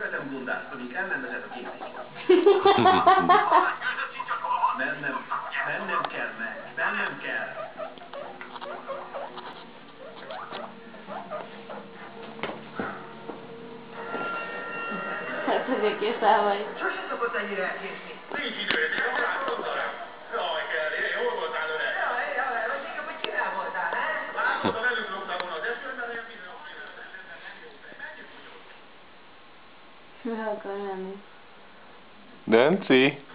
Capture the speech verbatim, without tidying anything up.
Követem bundázkodni kell, nem vezet a képzésre. Mennem, mennem kell meg, mennem kell. Hát, hogy egészen vagy. Sose szokott ennyire elkésni. Nincs időre, de hát mondanám. Jaj, kell, jól voltál öreg. Jaj, jaj, vagy inkább, hogy kivel voltál, he? Látod, a velük loptál volna az esőben, olyan bizonyos pillanatban. Menjünk, Mi akar lenni? Dönci!